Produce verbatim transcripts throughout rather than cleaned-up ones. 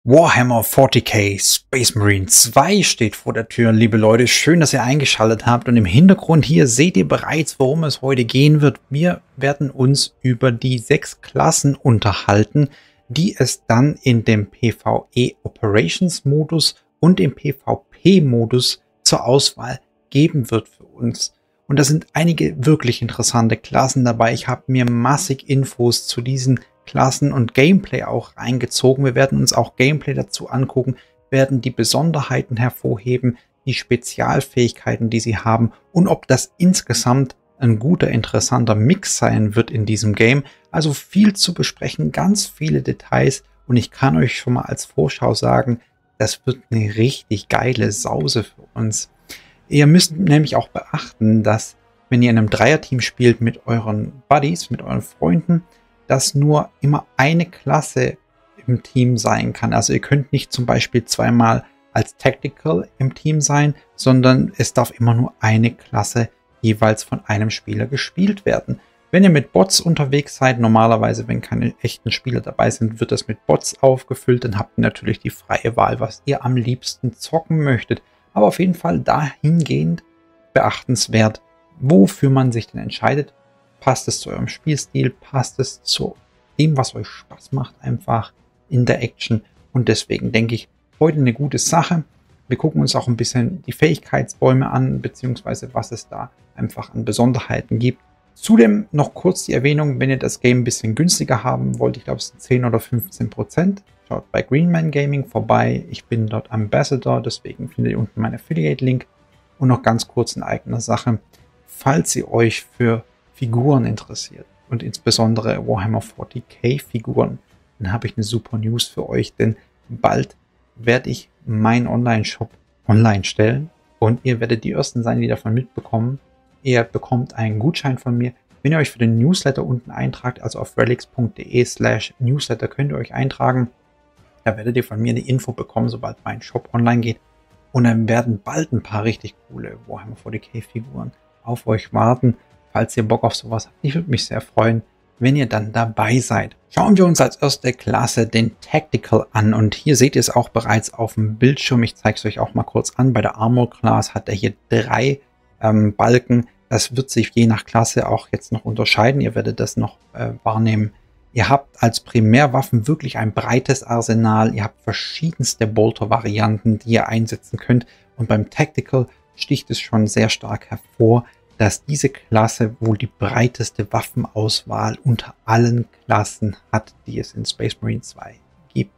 Warhammer forty K Space Marine zwei steht vor der Tür, liebe Leute. Schön, dass ihr eingeschaltet habt. Und im Hintergrund hier seht ihr bereits, worum es heute gehen wird. Wir werden uns über die sechs Klassen unterhalten, die es dann in dem PvE Operations Modus und im PvP Modus zur Auswahl geben wird für uns. Und da sind einige wirklich interessante Klassen dabei. Ich habe mir massig Infos zu diesen Klassen und Gameplay auch reingezogen. Wir werden uns auch Gameplay dazu angucken, werden die Besonderheiten hervorheben, die Spezialfähigkeiten, die sie haben und ob das insgesamt ein guter, interessanter Mix sein wird in diesem Game. Also viel zu besprechen, ganz viele Details und ich kann euch schon mal als Vorschau sagen, das wird eine richtig geile Sause für uns. Ihr müsst nämlich auch beachten, dass wenn ihr in einem Dreierteam spielt mit euren Buddies, mit euren Freunden, dass nur immer eine Klasse im Team sein kann. Also ihr könnt nicht zum Beispiel zweimal als Tactical im Team sein, sondern es darf immer nur eine Klasse jeweils von einem Spieler gespielt werden. Wenn ihr mit Bots unterwegs seid, normalerweise, wenn keine echten Spieler dabei sind, wird das mit Bots aufgefüllt. Dann habt ihr natürlich die freie Wahl, was ihr am liebsten zocken möchtet. Aber auf jeden Fall dahingehend beachtenswert, wofür man sich denn entscheidet. Passt es zu eurem Spielstil, passt es zu dem, was euch Spaß macht, einfach in der Action. Und deswegen denke ich, heute eine gute Sache. Wir gucken uns auch ein bisschen die Fähigkeitsbäume an, beziehungsweise was es da einfach an Besonderheiten gibt. Zudem noch kurz die Erwähnung, wenn ihr das Game ein bisschen günstiger haben wollt, ich glaube es sind zehn oder fünfzehn Prozent, schaut bei Greenman Gaming vorbei. Ich bin dort Ambassador, deswegen findet ihr unten meinen Affiliate-Link. Und noch ganz kurz in eigener Sache, falls ihr euch für Figuren interessiert und insbesondere Warhammer forty K Figuren, dann habe ich eine super News für euch, denn bald werde ich meinen Online-Shop online stellen und ihr werdet die Ersten sein, die davon mitbekommen. Ihr bekommt einen Gutschein von mir, wenn ihr euch für den Newsletter unten eintragt, also auf relics punkt de slash newsletter könnt ihr euch eintragen. Da werdet ihr von mir eine Info bekommen, sobald mein Shop online geht. Und dann werden bald ein paar richtig coole Warhammer forty K Figuren auf euch warten. Falls ihr Bock auf sowas habt, ich würde mich sehr freuen, wenn ihr dann dabei seid. Schauen wir uns als erste Klasse den Tactical an und hier seht ihr es auch bereits auf dem Bildschirm. Ich zeige es euch auch mal kurz an. Bei der Armor Class hat er hier drei ähm, Balken. Das wird sich je nach Klasse auch jetzt noch unterscheiden. Ihr werdet das noch äh, wahrnehmen. Ihr habt als Primärwaffen wirklich ein breites Arsenal. Ihr habt verschiedenste Bolter-Varianten, die ihr einsetzen könnt. Und beim Tactical sticht es schon sehr stark hervor, dass diese Klasse wohl die breiteste Waffenauswahl unter allen Klassen hat, die es in Space Marine zwei gibt.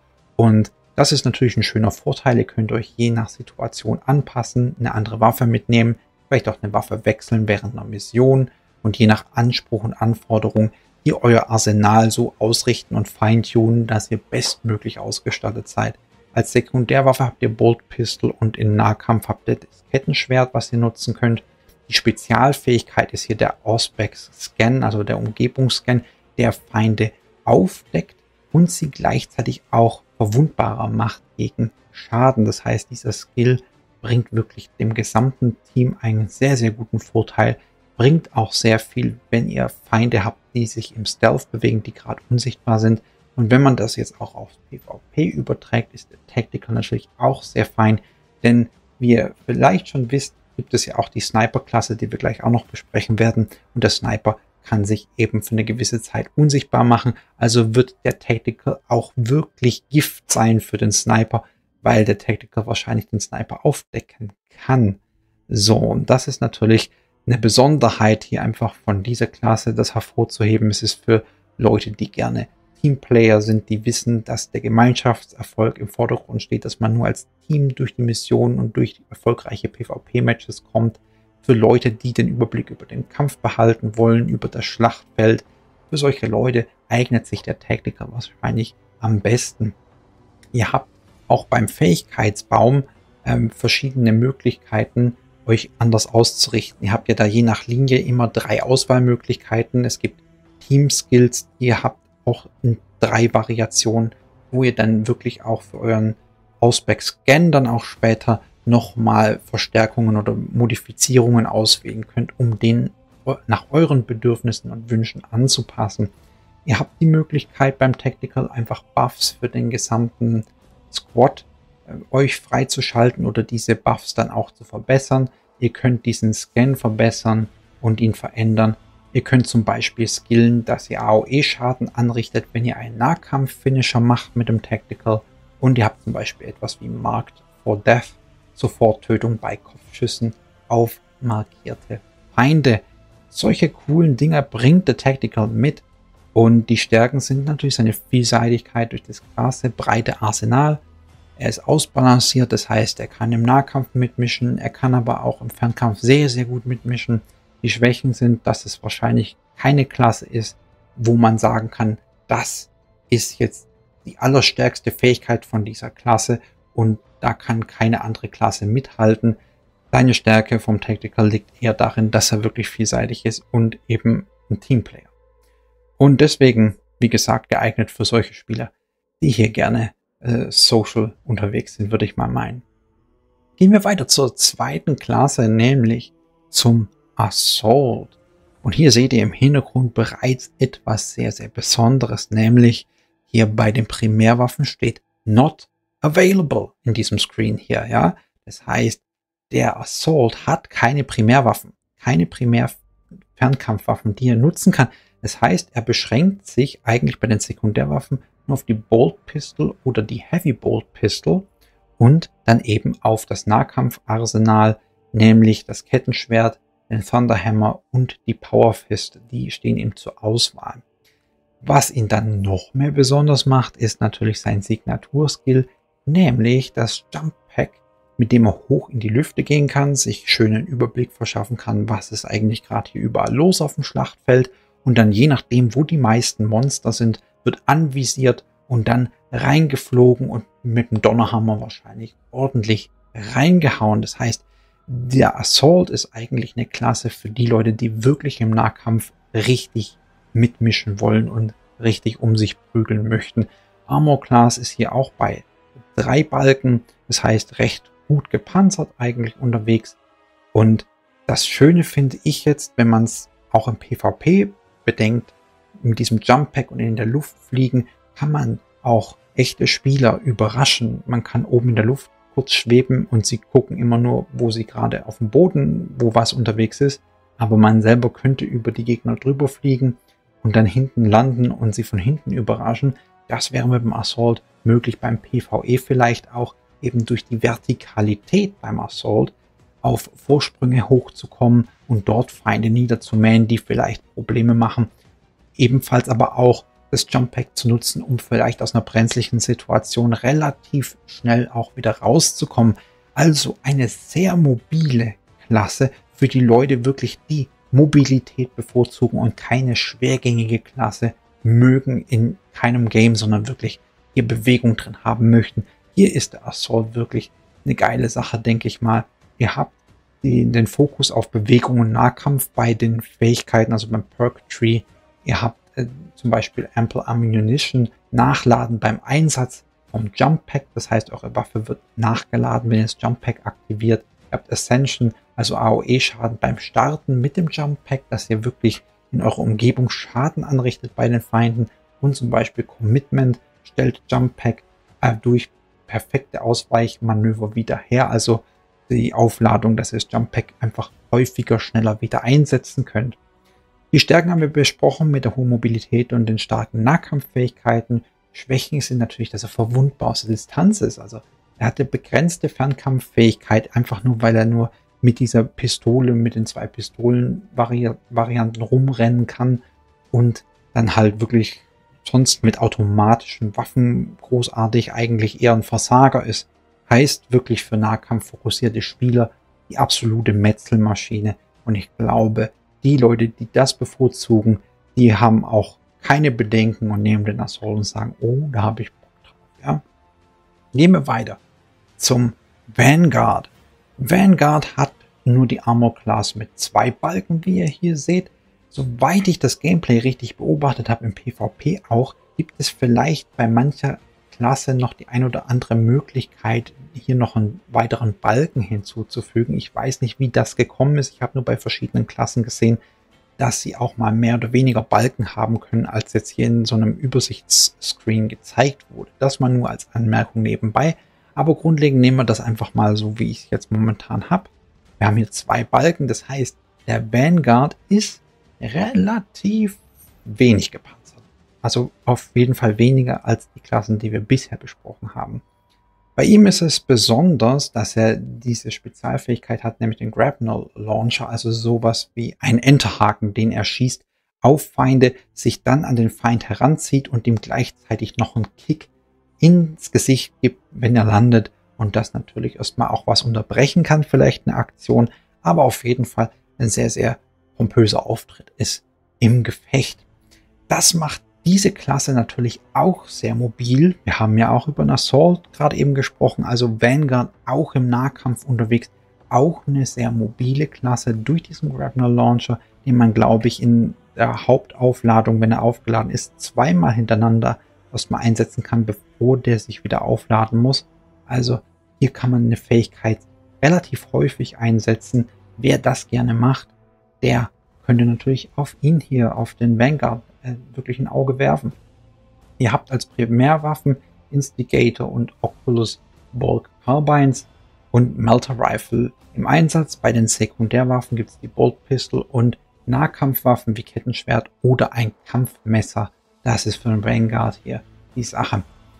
Und das ist natürlich ein schöner Vorteil. Ihr könnt euch je nach Situation anpassen, eine andere Waffe mitnehmen, vielleicht auch eine Waffe wechseln während einer Mission und je nach Anspruch und Anforderung ihr euer Arsenal so ausrichten und feintunen, dass ihr bestmöglich ausgestattet seid. Als Sekundärwaffe habt ihr Bolt Pistol und in Nahkampf habt ihr das Kettenschwert, was ihr nutzen könnt. Die Spezialfähigkeit ist hier der Auspex-Scan, also der Umgebungsscan, der Feinde aufdeckt und sie gleichzeitig auch verwundbarer macht gegen Schaden. Das heißt, dieser Skill bringt wirklich dem gesamten Team einen sehr, sehr guten Vorteil, bringt auch sehr viel, wenn ihr Feinde habt, die sich im Stealth bewegen, die gerade unsichtbar sind. Und wenn man das jetzt auch aufs PvP überträgt, ist der Tactical natürlich auch sehr fein, denn wie ihr vielleicht schon wisst, gibt es ja auch die Sniper-Klasse, die wir gleich auch noch besprechen werden. Und der Sniper kann sich eben für eine gewisse Zeit unsichtbar machen. Also wird der Tactical auch wirklich Gift sein für den Sniper, weil der Tactical wahrscheinlich den Sniper aufdecken kann. So, und das ist natürlich eine Besonderheit hier einfach von dieser Klasse, das hervorzuheben. Es ist für Leute, die gerne Teamplayer sind, die wissen, dass der Gemeinschaftserfolg im Vordergrund steht, dass man nur als Team durch die Missionen und durch erfolgreiche PvP-Matches kommt. Für Leute, die den Überblick über den Kampf behalten wollen, über das Schlachtfeld. Für solche Leute eignet sich der Tactical wahrscheinlich am besten. Ihr habt auch beim Fähigkeitsbaum ähm, verschiedene Möglichkeiten, euch anders auszurichten. Ihr habt ja da je nach Linie immer drei Auswahlmöglichkeiten. Es gibt Team-Skills, die ihr habt auch in drei Variationen, wo ihr dann wirklich auch für euren Ausback-Scan dann auch später nochmal Verstärkungen oder Modifizierungen auswählen könnt, um den nach euren Bedürfnissen und Wünschen anzupassen. Ihr habt die Möglichkeit beim Tactical einfach Buffs für den gesamten Squad äh, euch freizuschalten oder diese Buffs dann auch zu verbessern. Ihr könnt diesen Scan verbessern und ihn verändern. Ihr könnt zum Beispiel skillen, dass ihr A O E-Schaden anrichtet, wenn ihr einen Nahkampf-Finisher macht mit dem Tactical. Und ihr habt zum Beispiel etwas wie Marked for Death, Soforttötung bei Kopfschüssen auf markierte Feinde. Solche coolen Dinger bringt der Tactical mit. Und die Stärken sind natürlich seine Vielseitigkeit durch das krasse, breite Arsenal. Er ist ausbalanciert, das heißt, er kann im Nahkampf mitmischen, er kann aber auch im Fernkampf sehr, sehr gut mitmischen. Die Schwächen sind, dass es wahrscheinlich keine Klasse ist, wo man sagen kann, das ist jetzt die allerstärkste Fähigkeit von dieser Klasse und da kann keine andere Klasse mithalten. Seine Stärke vom Tactical liegt eher darin, dass er wirklich vielseitig ist und eben ein Teamplayer. Und deswegen, wie gesagt, geeignet für solche Spieler, die hier gerne äh, social unterwegs sind, würde ich mal meinen. Gehen wir weiter zur zweiten Klasse, nämlich zum Assault. Und hier seht ihr im Hintergrund bereits etwas sehr, sehr Besonderes, nämlich hier bei den Primärwaffen steht Not Available in diesem Screen hier, ja. Das heißt, der Assault hat keine Primärwaffen, keine Primär-Fernkampfwaffen, die er nutzen kann. Das heißt, er beschränkt sich eigentlich bei den Sekundärwaffen nur auf die Bolt Pistol oder die Heavy Bolt Pistol und dann eben auf das Nahkampfarsenal, nämlich das Kettenschwert, den Thunderhammer und die Power Fist. Die stehen ihm zur Auswahl. Was ihn dann noch mehr besonders macht, ist natürlich sein Signaturskill, nämlich das Jump Pack, mit dem er hoch in die Lüfte gehen kann, sich schönen Überblick verschaffen kann, was ist eigentlich gerade hier überall los auf dem Schlachtfeld. Und dann je nachdem, wo die meisten Monster sind, wird anvisiert und dann reingeflogen und mit dem Donnerhammer wahrscheinlich ordentlich reingehauen. Das heißt, der Assault ist eigentlich eine Klasse für die Leute, die wirklich im Nahkampf richtig mitmischen wollen und richtig um sich prügeln möchten. Armor Class ist hier auch bei drei Balken, das heißt recht gut gepanzert eigentlich unterwegs. Und das Schöne finde ich jetzt, wenn man es auch im PvP bedenkt, mit diesem Jump Pack und in der Luft fliegen, kann man auch echte Spieler überraschen. Man kann oben in der Luft kurz schweben und sie gucken immer nur, wo sie gerade auf dem Boden, wo was unterwegs ist. Aber man selber könnte über die Gegner drüber fliegen und dann hinten landen und sie von hinten überraschen. Das wäre mit dem Assault möglich, beim PvE vielleicht auch eben durch die Vertikalität beim Assault auf Vorsprünge hochzukommen und dort Feinde niederzumähen, die vielleicht Probleme machen. Ebenfalls aber auch das Jump Pack zu nutzen, um vielleicht aus einer brenzlichen Situation relativ schnell auch wieder rauszukommen. Also eine sehr mobile Klasse für die Leute wirklich, die Mobilität bevorzugen und keine schwergängige Klasse mögen in keinem Game, sondern wirklich hier Bewegung drin haben möchten. Hier ist der Assault wirklich eine geile Sache, denke ich mal. Ihr habt den, den Fokus auf Bewegung und Nahkampf bei den Fähigkeiten, also beim Perk Tree. Ihr habt äh, zum Beispiel Ample Ammunition, Nachladen beim Einsatz vom Jump Pack. Das heißt, eure Waffe wird nachgeladen, wenn ihr das Jump Pack aktiviert. Ihr habt Ascension, also A O E-Schaden beim Starten mit dem Jump Pack, dass ihr wirklich in eurer Umgebung Schaden anrichtet bei den Feinden. Und zum Beispiel Commitment stellt Jump Pack äh, durch perfekte Ausweichmanöver wieder her. Also die Aufladung, dass ihr das Jump Pack einfach häufiger, schneller wieder einsetzen könnt. Die Stärken haben wir besprochen mit der hohen Mobilität und den starken Nahkampffähigkeiten. Schwächen sind natürlich, dass er verwundbar aus der Distanz ist. Also er hatte begrenzte Fernkampffähigkeit, einfach nur, weil er nur mit dieser Pistole, mit den zwei Pistolen-Varianten rumrennen kann und dann halt wirklich sonst mit automatischen Waffen großartig eigentlich eher ein Versager ist. Heißt wirklich für Nahkampf fokussierte Spieler die absolute Metzelmaschine. Und ich glaube, die Leute, die das bevorzugen, die haben auch keine Bedenken und nehmen den Assault und sagen, oh, da habe ich Bock drauf. Ja? Gehen wir weiter zum Vanguard. Vanguard hat nur die Armor Class mit zwei Balken, wie ihr hier seht. Soweit ich das Gameplay richtig beobachtet habe, im PvP auch, gibt es vielleicht bei mancher Klasse noch die ein oder andere Möglichkeit, hier noch einen weiteren Balken hinzuzufügen. Ich weiß nicht, wie das gekommen ist. Ich habe nur bei verschiedenen Klassen gesehen, dass sie auch mal mehr oder weniger Balken haben können, als jetzt hier in so einem Übersichtsscreen gezeigt wurde. Das mal nur als Anmerkung nebenbei. Aber grundlegend nehmen wir das einfach mal so, wie ich es jetzt momentan habe. Wir haben hier zwei Balken, das heißt, der Vanguard ist relativ wenig gepanzert. Also auf jeden Fall weniger als die Klassen, die wir bisher besprochen haben. Bei ihm ist es besonders, dass er diese Spezialfähigkeit hat, nämlich den Grapnel Launcher, also sowas wie ein Enterhaken, den er schießt auf Feinde, sich dann an den Feind heranzieht und ihm gleichzeitig noch einen Kick ins Gesicht gibt, wenn er landet, und das natürlich erstmal auch was unterbrechen kann, vielleicht eine Aktion, aber auf jeden Fall ein sehr, sehr pompöser Auftritt ist im Gefecht. Das macht diese Klasse natürlich auch sehr mobil. Wir haben ja auch über einen Assault gerade eben gesprochen, also Vanguard auch im Nahkampf unterwegs, auch eine sehr mobile Klasse durch diesen Grapnel Launcher, den man, glaube ich, in der Hauptaufladung, wenn er aufgeladen ist, zweimal hintereinander erstmal einsetzen kann, bevor der sich wieder aufladen muss. Also hier kann man eine Fähigkeit relativ häufig einsetzen. Wer das gerne macht, der könnte natürlich auf ihn hier, auf den Vanguard, äh, wirklich ein Auge werfen. Ihr habt als Primärwaffen Instigator und Oculus Bulk Carbines und Melter Rifle im Einsatz. Bei den Sekundärwaffen gibt es die Bolt Pistol und Nahkampfwaffen wie Kettenschwert oder ein Kampfmesser. Das ist für den Vanguard hier die Sache.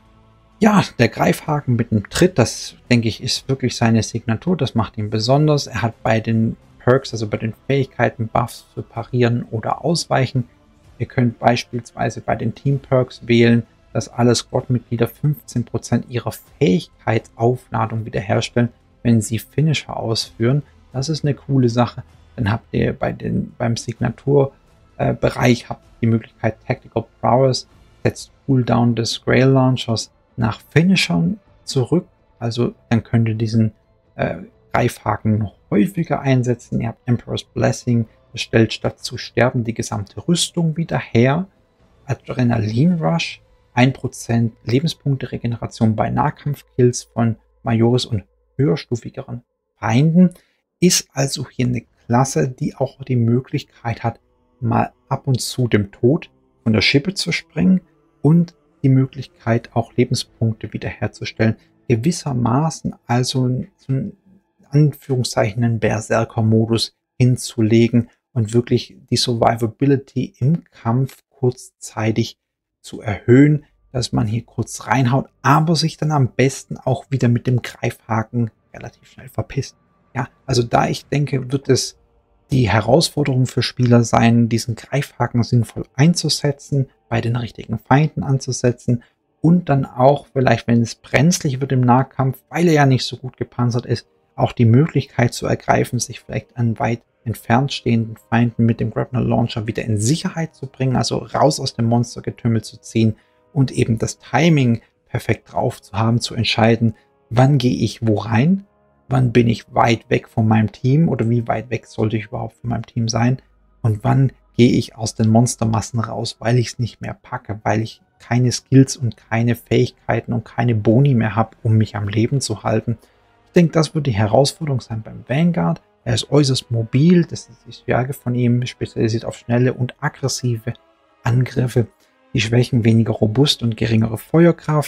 Ja, der Greifhaken mit dem Tritt, das denke ich, ist wirklich seine Signatur. Das macht ihn besonders. Er hat bei den Perks, also bei den Fähigkeiten, Buffs für Parieren oder Ausweichen. Ihr könnt beispielsweise bei den Team Perks wählen, dass alle Squad-Mitglieder fünfzehn Prozent ihrer Fähigkeitsaufladung wiederherstellen, wenn sie Finisher ausführen. Das ist eine coole Sache. Dann habt ihr bei den, beim Signaturbereich äh, habt ihr die Möglichkeit Tactical Prowess, setzt Cooldown des Grail Launchers nach Finishern zurück. Also dann könnt ihr diesen äh, Greifhaken noch häufiger einsetzen. Ihr habt Emperor's Blessing, das stellt statt zu sterben die gesamte Rüstung wieder her. Adrenalin Rush, ein Prozent Lebenspunkte Regeneration bei Nahkampfkills von Majoris und höherstufigeren Feinden. Ist also hier eine Klasse, die auch die Möglichkeit hat, mal ab und zu dem Tod von der Schippe zu springen und die Möglichkeit, auch Lebenspunkte wiederherzustellen. Gewissermaßen also so ein Anführungszeichen einen Berserker-Modus hinzulegen und wirklich die Survivability im Kampf kurzzeitig zu erhöhen, dass man hier kurz reinhaut, aber sich dann am besten auch wieder mit dem Greifhaken relativ schnell verpisst. Ja, also da ich denke, wird es die Herausforderung für Spieler sein, diesen Greifhaken sinnvoll einzusetzen, bei den richtigen Feinden anzusetzen und dann auch vielleicht, wenn es brenzlig wird im Nahkampf, weil er ja nicht so gut gepanzert ist, auch die Möglichkeit zu ergreifen, sich vielleicht an weit entfernt stehenden Feinden mit dem Grapnel Launcher wieder in Sicherheit zu bringen, also raus aus dem Monstergetümmel zu ziehen und eben das Timing perfekt drauf zu haben, zu entscheiden, wann gehe ich wo rein, wann bin ich weit weg von meinem Team oder wie weit weg sollte ich überhaupt von meinem Team sein und wann gehe ich aus den Monstermassen raus, weil ich es nicht mehr packe, weil ich keine Skills und keine Fähigkeiten und keine Boni mehr habe, um mich am Leben zu halten. Ich denke, das wird die Herausforderung sein beim Vanguard. Er ist äußerst mobil, das ist die Stärke von ihm, spezialisiert auf schnelle und aggressive Angriffe. Die Schwächen weniger robust und geringere Feuerkraft.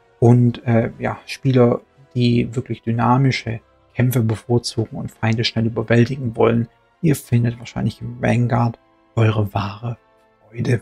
Und äh, ja, Spieler, die wirklich dynamische Kämpfe bevorzugen und Feinde schnell überwältigen wollen, ihr findet wahrscheinlich im Vanguard eure wahre Freude.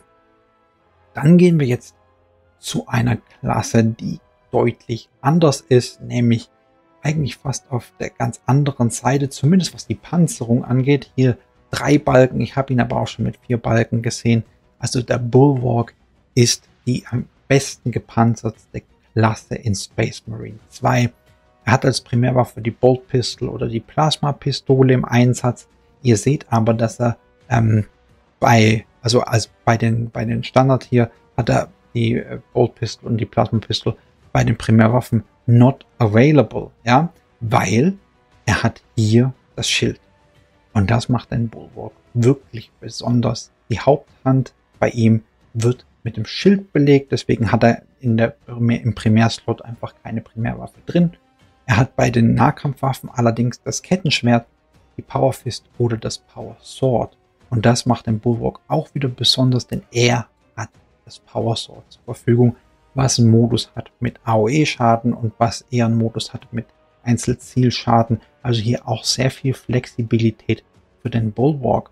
Dann gehen wir jetzt zu einer Klasse, die deutlich anders ist, nämlich eigentlich fast auf der ganz anderen Seite, zumindest was die Panzerung angeht. Hier drei Balken, ich habe ihn aber auch schon mit vier Balken gesehen. Also der Bulwark ist die am besten gepanzerte Klasse in Space Marine zwei. Er hat als Primärwaffe die Bolt Pistol oder die Plasma Pistole im Einsatz. Ihr seht aber, dass er ähm, bei, also als bei den, bei den Standard hier, hat er die äh, Bolt Pistol und die Plasma Pistol bei den Primärwaffen not available, ja, weil er hat hier das Schild. Und das macht den Bulwark wirklich besonders. Die Haupthand bei ihm wird mit dem Schild belegt, deswegen hat er in der, im Primärslot einfach keine Primärwaffe drin. Er hat bei den Nahkampfwaffen allerdings das Kettenschwert, die Power Fist oder das Power Sword. Und das macht den Bulwark auch wieder besonders, denn er hat das Power Sword zur Verfügung, was einen Modus hat mit A O E-Schaden und was eher einen Modus hat mit Einzelzielschaden. Also hier auch sehr viel Flexibilität für den Bulwark.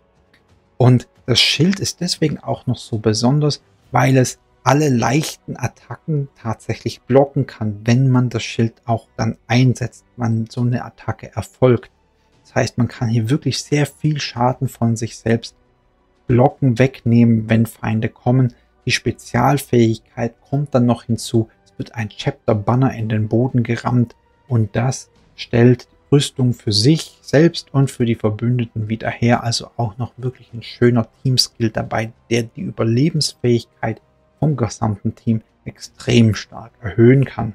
Und das Schild ist deswegen auch noch so besonders, weil es alle leichten Attacken tatsächlich blocken kann, wenn man das Schild auch dann einsetzt, wann so eine Attacke erfolgt. Das heißt, man kann hier wirklich sehr viel Schaden von sich selbst blocken, wegnehmen, wenn Feinde kommen. Die Spezialfähigkeit kommt dann noch hinzu. Es wird ein Chapter Banner in den Boden gerammt und das stellt Rüstung für sich selbst und für die Verbündeten wieder her. Also auch noch wirklich ein schöner Teamskill dabei, der die Überlebensfähigkeit vom gesamten Team extrem stark erhöhen kann.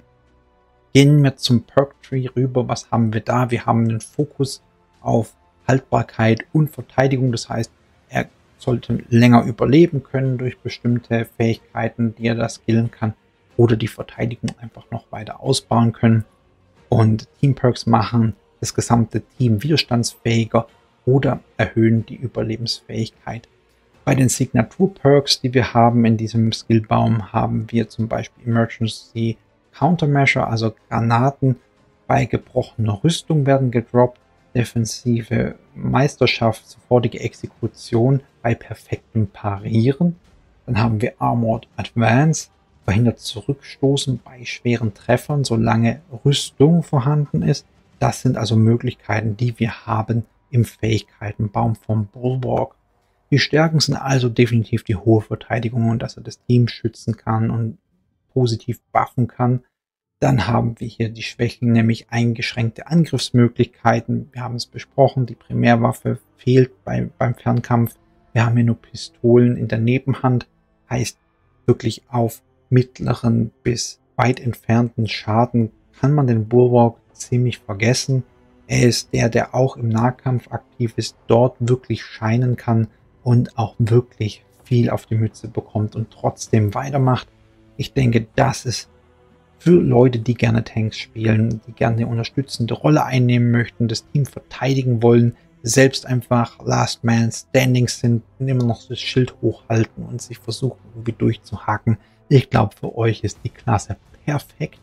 Gehen wir zum Perk Tree rüber. Was haben wir da? Wir haben einen Fokus auf Haltbarkeit und Verteidigung. Das heißt, er sollte länger überleben können durch bestimmte Fähigkeiten, die er da skillen kann, oder die Verteidigung einfach noch weiter ausbauen können. Und Team Perks machen das gesamte Team widerstandsfähiger oder erhöhen die Überlebensfähigkeit. Bei den Signatur-Perks, die wir haben in diesem Skillbaum, haben wir zum Beispiel Emergency Countermeasure, also Granaten bei gebrochener Rüstung werden gedroppt, defensive Meisterschaft, sofortige Exekution bei perfektem Parieren. Dann haben wir Armored Advance, verhindert Zurückstoßen bei schweren Treffern, solange Rüstung vorhanden ist. Das sind also Möglichkeiten, die wir haben im Fähigkeitenbaum vom Bulwark. Die Stärken sind also definitiv die hohe Verteidigung und dass er das Team schützen kann und positiv buffen kann. Dann haben wir hier die Schwächen, nämlich eingeschränkte Angriffsmöglichkeiten. Wir haben es besprochen, die Primärwaffe fehlt bei, beim Fernkampf. Wir haben hier nur Pistolen in der Nebenhand, heißt wirklich auf mittleren bis weit entfernten Schaden kann man den Bulwark ziemlich vergessen. Er ist der, der auch im Nahkampf aktiv ist, dort wirklich scheinen kann und auch wirklich viel auf die Mütze bekommt und trotzdem weitermacht. Ich denke, das ist für Leute, die gerne Tanks spielen, die gerne eine unterstützende Rolle einnehmen möchten, das Team verteidigen wollen, selbst einfach Last Man Standing sind und immer noch das Schild hochhalten und sich versuchen, irgendwie durchzuhaken. Ich glaube, für euch ist die Klasse perfekt.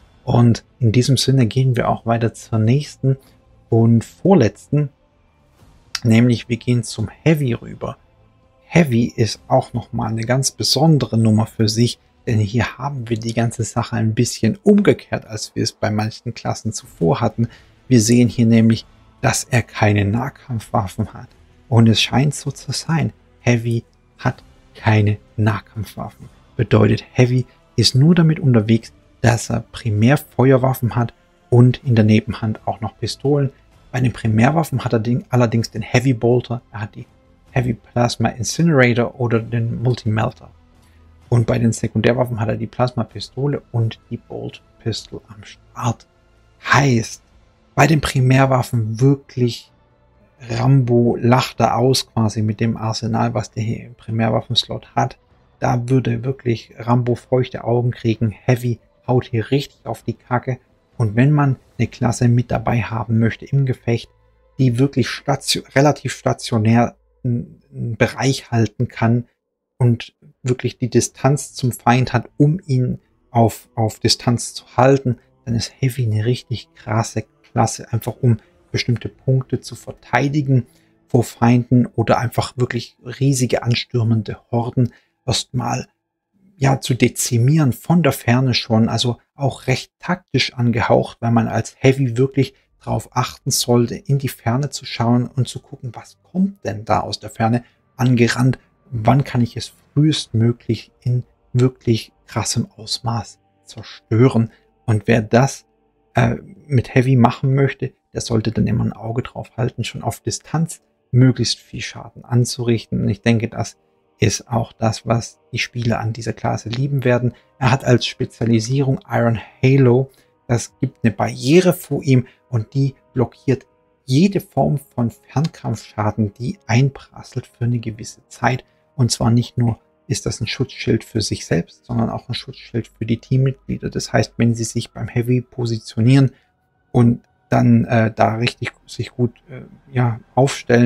Und in diesem Sinne gehen wir auch weiter zur nächsten und vorletzten, nämlich wir gehen zum Heavy rüber. Heavy ist auch nochmal eine ganz besondere Nummer für sich, denn hier haben wir die ganze Sache ein bisschen umgekehrt, als wir es bei manchen Klassen zuvor hatten. Wir sehen hier nämlich, dass er keine Nahkampfwaffen hat. Und es scheint so zu sein, Heavy hat keine Nahkampfwaffen. Bedeutet, Heavy ist nur damit unterwegs, dass er primär Feuerwaffen hat und in der Nebenhand auch noch Pistolen. Bei den Primärwaffen hat er den, allerdings den Heavy Bolter, er hat die Heavy Plasma Incinerator oder den Multi-Melter. Und bei den Sekundärwaffen hat er die Plasma-Pistole und die Bolt Pistol am Start. Heißt, bei den Primärwaffen wirklich Rambo lacht er aus quasi mit dem Arsenal, was der hier im Primärwaffenslot hat. Da würde wirklich Rambo feuchte Augen kriegen. Heavy haut hier richtig auf die Kacke. Und wenn man eine Klasse mit dabei haben möchte im Gefecht, die wirklich station relativ stationär einen Bereich halten kann und wirklich die Distanz zum Feind hat, um ihn auf, auf Distanz zu halten, dann ist Heavy eine richtig krasse Klasse, einfach um bestimmte Punkte zu verteidigen vor Feinden oder einfach wirklich riesige anstürmende Horden erstmal ja zu dezimieren von der Ferne schon, also auch recht taktisch angehaucht, weil man als Heavy wirklich darauf achten sollte, in die Ferne zu schauen und zu gucken, was kommt denn da aus der Ferne angerannt, wann kann ich es frühestmöglich in wirklich krassem Ausmaß zerstören. Und wer das äh, mit Heavy machen möchte, der sollte dann immer ein Auge drauf halten, schon auf Distanz möglichst viel Schaden anzurichten. Und ich denke, das ist auch das, was die Spieler an dieser Klasse lieben werden. Er hat als Spezialisierung Iron Halo. Das gibt eine Barriere vor ihm und die blockiert jede Form von Fernkampfschaden, die einprasselt für eine gewisse Zeit. Und zwar nicht nur ist das ein Schutzschild für sich selbst, sondern auch ein Schutzschild für die Teammitglieder. Das heißt, wenn sie sich beim Heavy positionieren und dann äh, da richtig sich gut äh, ja, aufstellen,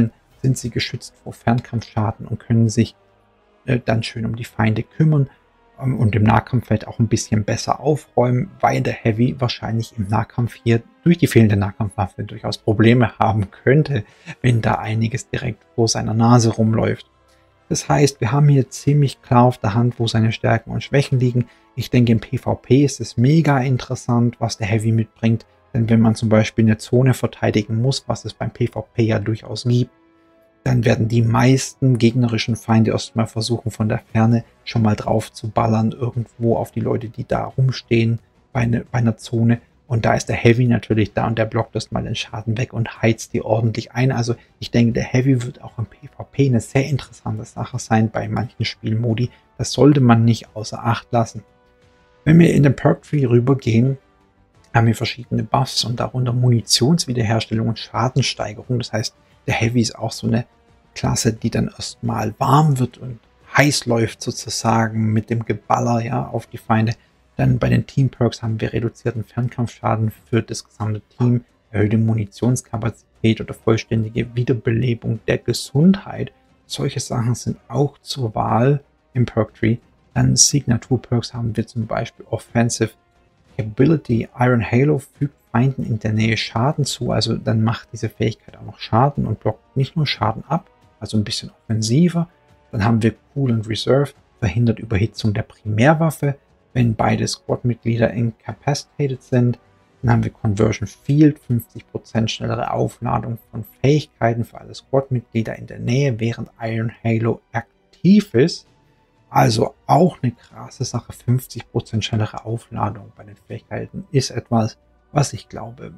sind sie geschützt vor Fernkampfschaden und können sich äh, dann schön um die Feinde kümmern ähm, und im Nahkampf vielleicht auch ein bisschen besser aufräumen, weil der Heavy wahrscheinlich im Nahkampf hier durch die fehlende Nahkampfwaffe durchaus Probleme haben könnte, wenn da einiges direkt vor seiner Nase rumläuft. Das heißt, wir haben hier ziemlich klar auf der Hand, wo seine Stärken und Schwächen liegen. Ich denke, im PvP ist es mega interessant, was der Heavy mitbringt. Denn wenn man zum Beispiel eine Zone verteidigen muss, was es beim PvP ja durchaus gibt, dann werden die meisten gegnerischen Feinde erstmal versuchen, von der Ferne schon mal drauf zu ballern, irgendwo auf die Leute, die da rumstehen bei, eine, bei einer Zone. Und da ist der Heavy natürlich da und der blockt erstmal den Schaden weg und heizt die ordentlich ein. Also ich denke, der Heavy wird auch im PvP eine sehr interessante Sache sein bei manchen Spielmodi. Das sollte man nicht außer Acht lassen. Wenn wir in den Perk Tree rübergehen, haben wir verschiedene Buffs und darunter Munitionswiederherstellung und Schadenssteigerung. Das heißt, der Heavy ist auch so eine Klasse, die dann erstmal warm wird und heiß läuft sozusagen mit dem Geballer ja, auf die Feinde. Dann bei den Team Perks haben wir reduzierten Fernkampfschaden für das gesamte Team, erhöhte Munitionskapazität oder vollständige Wiederbelebung der Gesundheit. Solche Sachen sind auch zur Wahl im Perk Tree. Dann Signature Perks haben wir zum Beispiel Offensive Ability. Iron Halo fügt Feinden in der Nähe Schaden zu, also dann macht diese Fähigkeit auch noch Schaden und blockt nicht nur Schaden ab, also ein bisschen offensiver. Dann haben wir Cool and Reserve, verhindert Überhitzung der Primärwaffe, wenn beide Squad-Mitglieder incapacitated sind. Dann haben wir Conversion Field, fünfzig Prozent schnellere Aufladung von Fähigkeiten für alle Squad-Mitglieder in der Nähe, während Iron Halo aktiv ist. Also auch eine krasse Sache, fünfzig Prozent schnellere Aufladung bei den Fähigkeiten ist etwas, was ich glaube,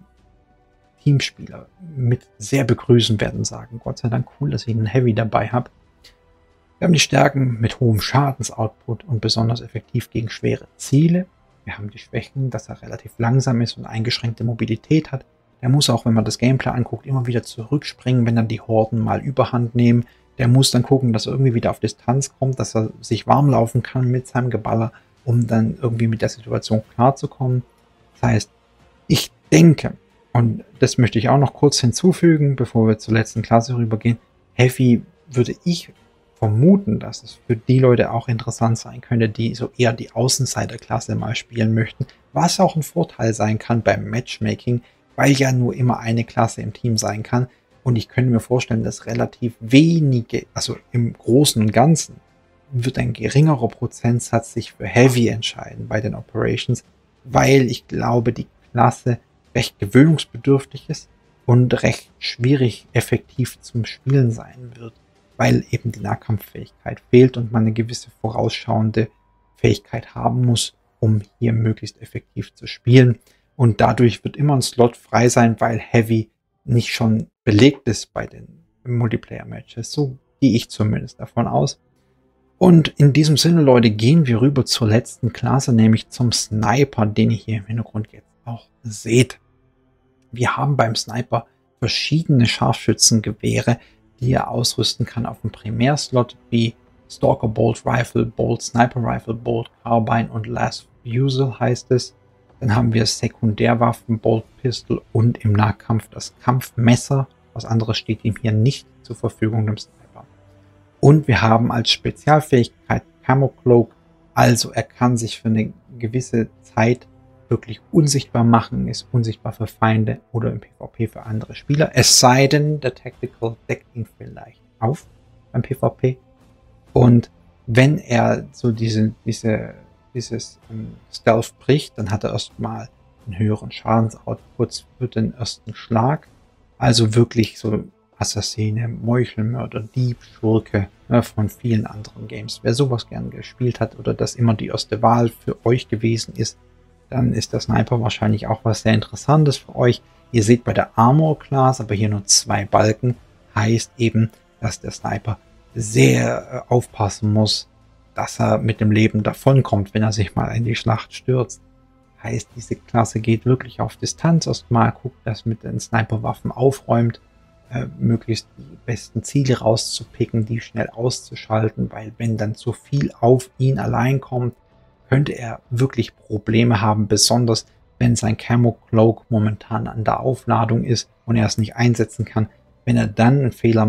Teamspieler mit sehr begrüßen werden, sagen, Gott sei Dank cool, dass ich einen Heavy dabei habe. Wir haben die Stärken mit hohem Schadensoutput und besonders effektiv gegen schwere Ziele. Wir haben die Schwächen, dass er relativ langsam ist und eingeschränkte Mobilität hat. Der muss auch, wenn man das Gameplay anguckt, immer wieder zurückspringen, wenn dann die Horden mal Überhand nehmen. Der muss dann gucken, dass er irgendwie wieder auf Distanz kommt, dass er sich warm laufen kann mit seinem Geballer, um dann irgendwie mit der Situation klarzukommen. Das heißt, ich denke, und das möchte ich auch noch kurz hinzufügen, bevor wir zur letzten Klasse rübergehen, Heavy würde ich vermuten, dass es für die Leute auch interessant sein könnte, die so eher die Außenseiterklasse mal spielen möchten, was auch ein Vorteil sein kann beim Matchmaking, weil ja nur immer eine Klasse im Team sein kann. Und ich könnte mir vorstellen, dass relativ wenige, also im Großen und Ganzen, wird ein geringerer Prozentsatz sich für Heavy entscheiden bei den Operations, weil ich glaube, die Klasse recht gewöhnungsbedürftig ist und recht schwierig effektiv zum Spielen sein wird, weil eben die Nahkampffähigkeit fehlt und man eine gewisse vorausschauende Fähigkeit haben muss, um hier möglichst effektiv zu spielen. Und dadurch wird immer ein Slot frei sein, weil Heavy nicht schon belegt ist bei den Multiplayer-Matches. So gehe ich zumindest davon aus. Und in diesem Sinne, Leute, gehen wir rüber zur letzten Klasse, nämlich zum Sniper, den ihr hier im Hintergrund jetzt auch seht. Wir haben beim Sniper verschiedene Scharfschützengewehre, die er ausrüsten kann auf dem Primärslot, wie Stalker Bolt Rifle, Bolt Sniper Rifle, Bolt Carbine und Last Fusel heißt es. Dann haben wir Sekundärwaffen, Bolt Pistol und im Nahkampf das Kampfmesser. Was anderes steht ihm hier nicht zur Verfügung, dem Sniper. Und wir haben als Spezialfähigkeit Camo Cloak, also er kann sich für eine gewisse Zeit wirklich unsichtbar machen, ist unsichtbar für Feinde oder im PvP für andere Spieler. Es sei denn, der Tactical deckt ihn vielleicht auf beim PvP. Und wenn er so diese, diese, dieses ähm, Stealth bricht, dann hat er erstmal einen höheren Schadensoutput für den ersten Schlag. Also wirklich so Assassine, Meuchelmörder, Dieb, Schurke, ne, von vielen anderen Games. Wer sowas gern gespielt hat oder das immer die erste Wahl für euch gewesen ist, dann ist der Sniper wahrscheinlich auch was sehr Interessantes für euch. Ihr seht bei der Armor Class aber hier nur zwei Balken. Heißt eben, dass der Sniper sehr äh, aufpassen muss, dass er mit dem Leben davonkommt, wenn er sich mal in die Schlacht stürzt. Heißt, diese Klasse geht wirklich auf Distanz erstmal, guckt, dass mit den Sniperwaffen aufräumt, äh, möglichst die besten Ziele rauszupicken, die schnell auszuschalten, weil wenn dann zu viel auf ihn allein kommt, könnte er wirklich Probleme haben, besonders wenn sein Camo Cloak momentan an der Aufladung ist und er es nicht einsetzen kann. Wenn er dann einen Fehler macht,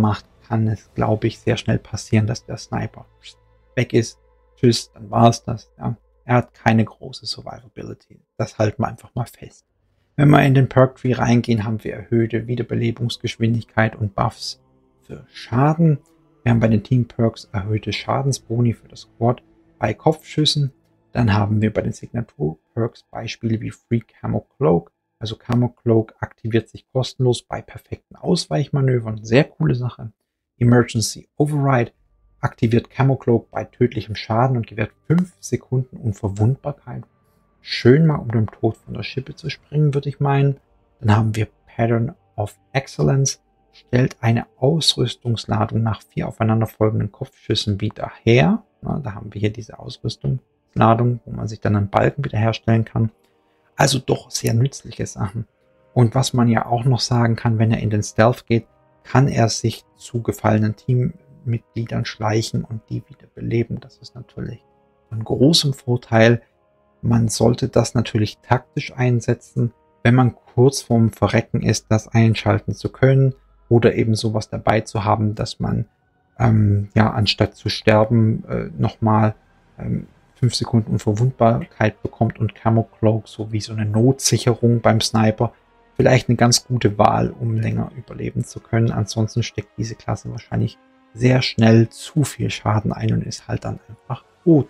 kann es, glaube ich, sehr schnell passieren, dass der Sniper weg ist. Tschüss, dann war es das. Ja. Er hat keine große Survivability. Das halten wir einfach mal fest. Wenn wir in den Perk Tree reingehen, haben wir erhöhte Wiederbelebungsgeschwindigkeit und Buffs für Schaden. Wir haben bei den Team Perks erhöhte Schadensboni für das Squad bei Kopfschüssen. Dann haben wir bei den Signatur Perks Beispiele wie Free Camo Cloak. Also Camo Cloak aktiviert sich kostenlos bei perfekten Ausweichmanövern. Sehr coole Sache. Emergency Override aktiviert Camo Cloak bei tödlichem Schaden und gewährt fünf Sekunden Unverwundbarkeit. Schön mal um den Tod von der Schippe zu springen, würde ich meinen. Dann haben wir Pattern of Excellence. Stellt eine Ausrüstungsladung nach vier aufeinanderfolgenden Kopfschüssen wieder her. Na, da haben wir hier diese Ausrüstungsladung, wo man sich dann einen Balken wiederherstellen kann. Also doch sehr nützliche Sachen. Und was man ja auch noch sagen kann, wenn er in den Stealth geht, kann er sich zu gefallenen Teammitgliedern schleichen und die wieder beleben. Das ist natürlich von großem Vorteil. Man sollte das natürlich taktisch einsetzen, wenn man kurz vorm Verrecken ist, das einschalten zu können oder eben sowas dabei zu haben, dass man ähm, ja anstatt zu sterben äh, nochmal ähm, fünf Sekunden Unverwundbarkeit bekommt und Camo Cloak sowie so eine Notsicherung beim Sniper. Vielleicht eine ganz gute Wahl, um länger überleben zu können. Ansonsten steckt diese Klasse wahrscheinlich sehr schnell zu viel Schaden ein und ist halt dann einfach gut.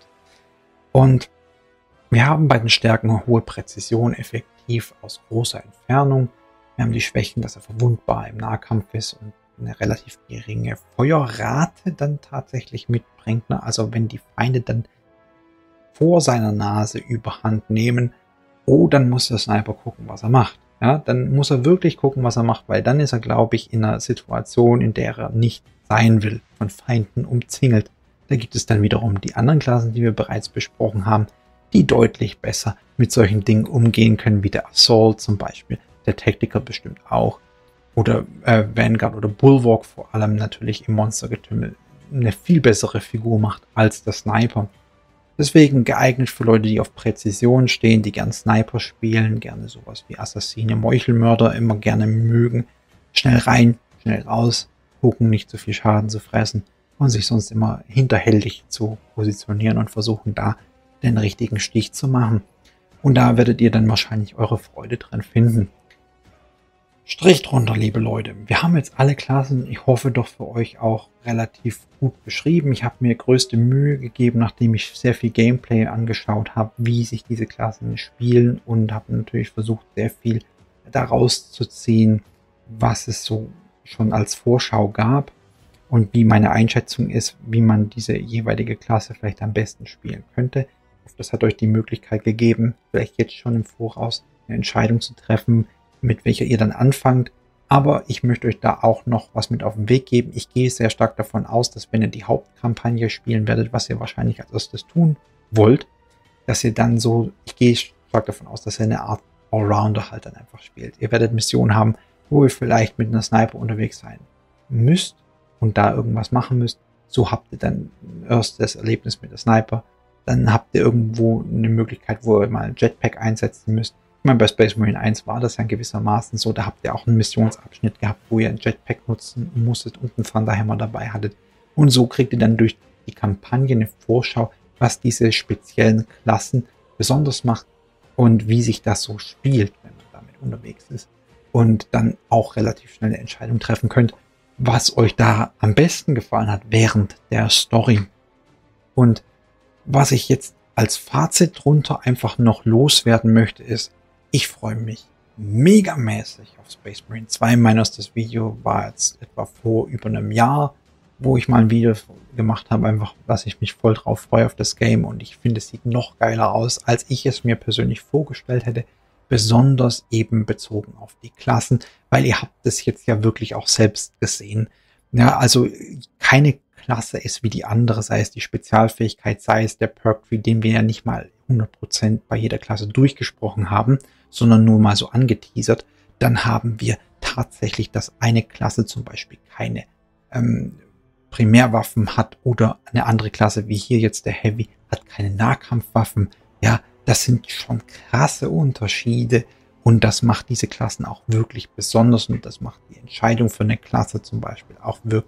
Und wir haben bei den Stärken eine hohe Präzision, effektiv aus großer Entfernung. Wir haben die Schwächen, dass er verwundbar im Nahkampf ist und eine relativ geringe Feuerrate dann tatsächlich mitbringt. Also wenn die Feinde dann vor seiner Nase überhand nehmen, oh, dann muss der Sniper gucken, was er macht. Ja, dann muss er wirklich gucken, was er macht, weil dann ist er, glaube ich, in einer Situation, in der er nicht sein will, von Feinden umzingelt. Da gibt es dann wiederum die anderen Klassen, die wir bereits besprochen haben, die deutlich besser mit solchen Dingen umgehen können, wie der Assault zum Beispiel, der Tactical bestimmt auch, oder äh, Vanguard oder Bulwark vor allem natürlich im Monstergetümmel eine viel bessere Figur macht als der Sniper. Deswegen geeignet für Leute, die auf Präzision stehen, die gern Sniper spielen, gerne sowas wie Assassine, Meuchelmörder immer gerne mögen. Schnell rein, schnell raus, gucken, nicht zu viel Schaden zu fressen und sich sonst immer hinterhältig zu positionieren und versuchen da den richtigen Stich zu machen. Und da werdet ihr dann wahrscheinlich eure Freude dran finden. Strich drunter, liebe Leute. Wir haben jetzt alle Klassen, ich hoffe doch für euch auch relativ gut beschrieben. Ich habe mir größte Mühe gegeben, nachdem ich sehr viel Gameplay angeschaut habe, wie sich diese Klassen spielen und habe natürlich versucht, sehr viel daraus zu ziehen, was es so schon als Vorschau gab und wie meine Einschätzung ist, wie man diese jeweilige Klasse vielleicht am besten spielen könnte. Das hat euch die Möglichkeit gegeben, vielleicht jetzt schon im Voraus eine Entscheidung zu treffen, mit welcher ihr dann anfangt. Aber ich möchte euch da auch noch was mit auf den Weg geben. Ich gehe sehr stark davon aus, dass wenn ihr die Hauptkampagne spielen werdet, was ihr wahrscheinlich als erstes tun wollt, dass ihr dann so, ich gehe stark davon aus, dass ihr eine Art Allrounder halt dann einfach spielt. Ihr werdet Missionen haben, wo ihr vielleicht mit einer Sniper unterwegs sein müsst und da irgendwas machen müsst. So habt ihr dann ein erstes Erlebnis mit der Sniper. Dann habt ihr irgendwo eine Möglichkeit, wo ihr mal ein Jetpack einsetzen müsst. Ich meine, bei Space Marine eins war das ja gewissermaßen so. Da habt ihr auch einen Missionsabschnitt gehabt, wo ihr ein Jetpack nutzen musstet und einen Thunderhammer dabei hattet. Und so kriegt ihr dann durch die Kampagne eine Vorschau, was diese speziellen Klassen besonders macht und wie sich das so spielt, wenn man damit unterwegs ist. Und dann auch relativ schnell eine Entscheidung treffen könnt, was euch da am besten gefallen hat während der Story. Und was ich jetzt als Fazit drunter einfach noch loswerden möchte, ist, ich freue mich megamäßig auf Space Marine zwei. Mein erstes Video war jetzt etwa vor über einem Jahr, wo ich mal ein Video gemacht habe, einfach, dass ich mich voll drauf freue auf das Game und ich finde, es sieht noch geiler aus, als ich es mir persönlich vorgestellt hätte, besonders eben bezogen auf die Klassen, weil ihr habt es jetzt ja wirklich auch selbst gesehen. Ja, also keine Klasse ist wie die andere, sei es die Spezialfähigkeit, sei es der Perk Tree, den wir ja nicht mal hundert Prozent bei jeder Klasse durchgesprochen haben, sondern nur mal so angeteasert. Dann haben wir tatsächlich, dass eine Klasse zum Beispiel keine ähm, Primärwaffen hat oder eine andere Klasse, wie hier jetzt der Heavy, hat keine Nahkampfwaffen. Ja, das sind schon krasse Unterschiede und das macht diese Klassen auch wirklich besonders und das macht die Entscheidung für eine Klasse zum Beispiel auch wirklich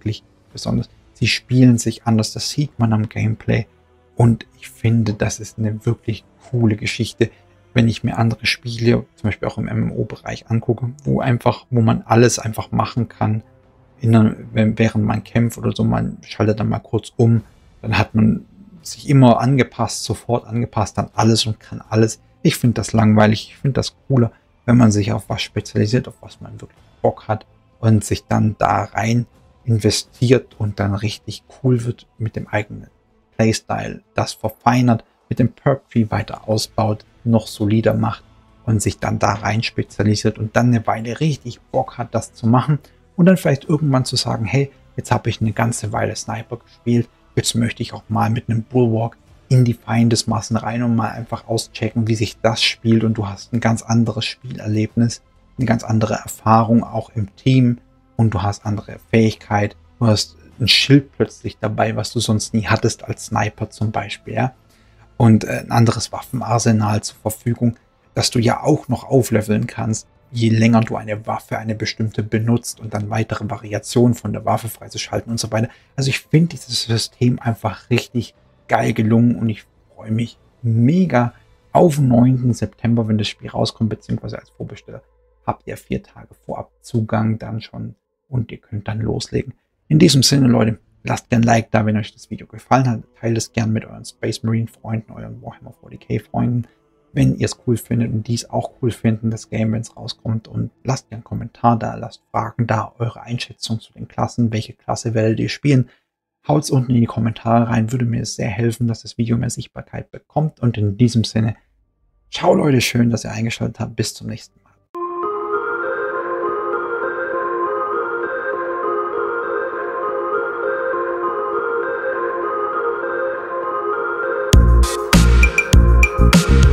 besonders. Sie spielen sich anders, das sieht man am Gameplay. Und ich finde, das ist eine wirklich coole Geschichte, wenn ich mir andere Spiele, zum Beispiel auch im M M O-Bereich angucke, wo einfach, wo man alles einfach machen kann, in einer, während man kämpft oder so, man schaltet dann mal kurz um, dann hat man sich immer angepasst, sofort angepasst an alles und kann alles. Ich finde das langweilig, ich finde das cooler, wenn man sich auf was spezialisiert, auf was man wirklich Bock hat und sich dann da rein investiert und dann richtig cool wird mit dem eigenen Playstyle, das verfeinert, mit dem Perk Tree weiter ausbaut, noch solider macht und sich dann da rein spezialisiert und dann eine Weile richtig Bock hat, das zu machen und dann vielleicht irgendwann zu sagen, hey, jetzt habe ich eine ganze Weile Sniper gespielt, jetzt möchte ich auch mal mit einem Bulwark in die Feindesmassen rein und mal einfach auschecken, wie sich das spielt und du hast ein ganz anderes Spielerlebnis, eine ganz andere Erfahrung auch im Team und du hast andere Fähigkeit, du hast ein Schild plötzlich dabei, was du sonst nie hattest als Sniper zum Beispiel, ja, und ein anderes Waffenarsenal zur Verfügung, dass du ja auch noch aufleveln kannst, je länger du eine Waffe, eine bestimmte benutzt und dann weitere Variationen von der Waffe freizuschalten und so weiter. Also ich finde dieses System einfach richtig geil gelungen und ich freue mich mega auf den neunten September, wenn das Spiel rauskommt, beziehungsweise als Vorbesteller habt ihr vier Tage vorab Zugang dann schon und ihr könnt dann loslegen. In diesem Sinne, Leute, lasst gerne ein Like da, wenn euch das Video gefallen hat. Teilt es gerne mit euren Space Marine Freunden, euren Warhammer forty K Freunden, wenn ihr es cool findet und dies auch cool finden, das Game, wenn es rauskommt. Und lasst gerne einen Kommentar da, lasst Fragen da, eure Einschätzung zu den Klassen, welche Klasse werdet ihr spielen. Haut's unten in die Kommentare rein, würde mir sehr helfen, dass das Video mehr Sichtbarkeit bekommt. Und in diesem Sinne, ciao Leute, schön, dass ihr eingeschaltet habt. Bis zum nächsten Mal. We'll be right back.